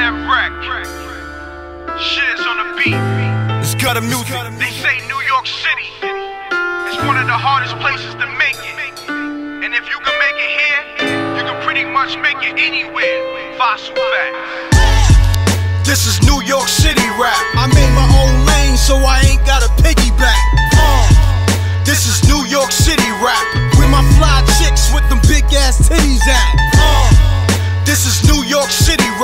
M.Reck. Shit's on the beat. It's gutter music. They say New York City is one of the hardest places to make it. And if you can make it here, you can pretty much make it anywhere. Fossil fact. This is New York City rap. I made my own lane, so I ain't got a piggyback. This is New York City rap. Where my fly chicks with them big ass titties at. This is New York City